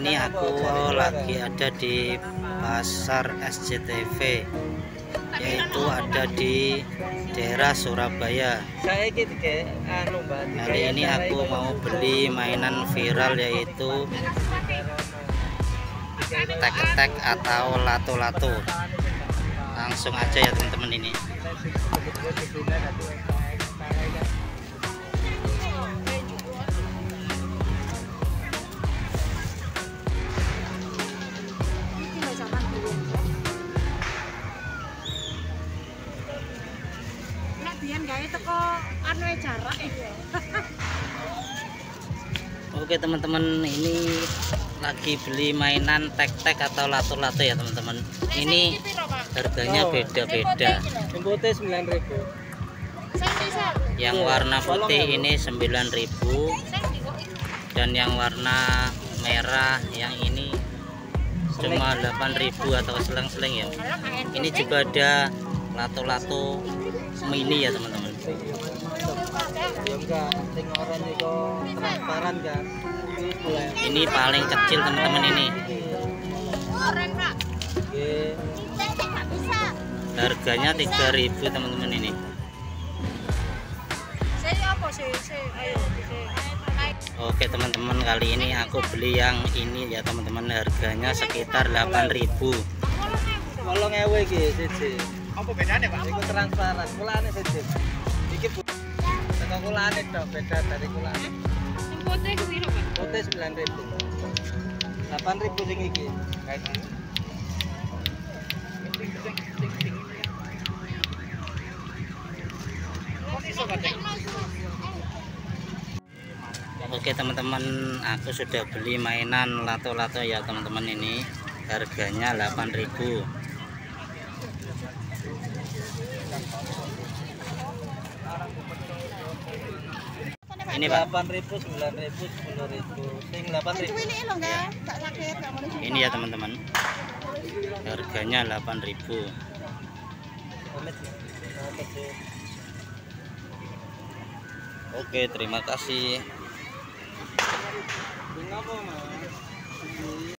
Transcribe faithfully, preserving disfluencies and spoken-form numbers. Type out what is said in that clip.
ini aku lagi ada di pasar S C T V, yaitu ada di daerah Surabaya. Kali ini aku mau beli mainan viral, yaitu tek-tek atau lato-lato. Langsung aja ya teman-teman ini. Oke teman-teman, ini lagi beli mainan tek-tek atau lato-lato ya teman-teman. Ini harganya beda-beda. Yang warna putih ini sembilan ribu, dan yang warna merah yang ini cuma delapan ribu atau selang-seling ya. Ini juga ada lato-lato mini ya teman-teman. Ini paling kecil teman-teman ini. Harganya tiga ribu teman-teman ini. Oke teman-teman, kali ini aku beli yang ini ya teman-teman, harganya sekitar delapan ribu. Wolong ewe iki siji. Apa bedanya, Pak? Iku transparan. Kulane siji. Iki teko kulane tok, beda dari kulane. Sing putih ku piro, Pak? Putih sembilan ribu. delapan ribu sing iki. Oke teman-teman, aku sudah beli mainan lato-lato ya teman-teman, ini harganya delapan ribu. Ini Pak, delapan ribu, sembilan ribu, sepuluh ribu. Sing delapan ribu. ini ya teman-teman, harganya delapan ribu. Oke, terima kasih.